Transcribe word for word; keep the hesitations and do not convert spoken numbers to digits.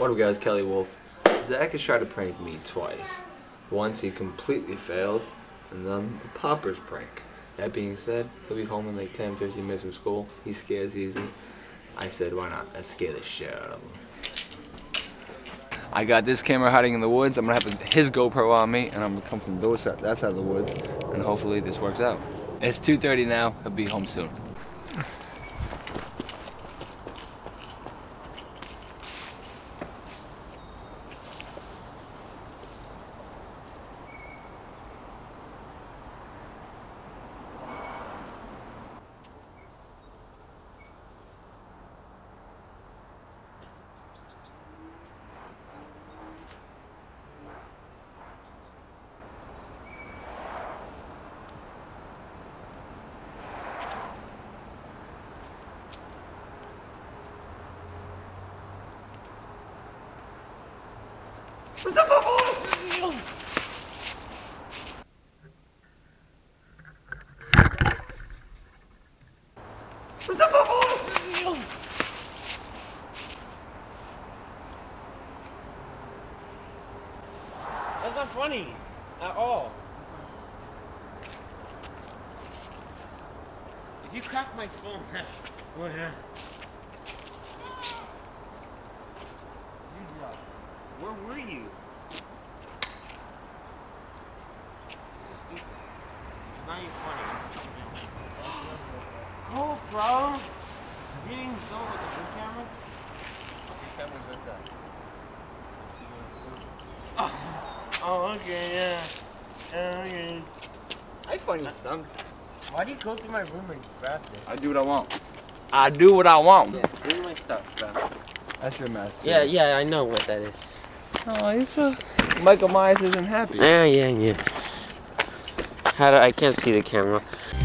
What up guys, Kelly Wolf. Zach has tried to prank me twice. Once he completely failed, and then the poppers prank. That being said, he'll be home in like ten, fifteen minutes from school. He scares easy. I said, why not? Let's scare the shit out of him. I got this camera hiding in the woods. I'm gonna have his GoPro on me, and I'm gonna come from those side, that side of the woods, and hopefully this works out. It's two thirty now. He'll be home soon. That's not funny at all. If you crack my phone, oh yeah. Where were you? This is stupid. It's not even funny. Cool, bro. You didn't go with the good camera? The camera's right there. Oh, oh okay, yeah. Yeah, okay. I funny sometimes. Why do you go through my room and grab this? I do what I want. I do what I want. Yeah, bring my stuff, bro. That's your mess. Too. Yeah, yeah, I know what that is. Oh, he's so... Michael Myers isn't happy. Yeah, yeah, yeah. How do I can't see the camera.